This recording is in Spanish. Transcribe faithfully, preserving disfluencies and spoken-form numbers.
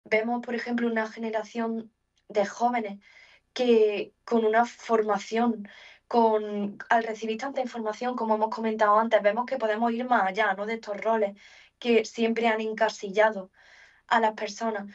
vemos, por ejemplo, una generación de jóvenes que con una formación, con al recibir tanta información, como hemos comentado antes, vemos que podemos ir más allá, ¿no?, de estos roles que siempre han encasillado a las personas.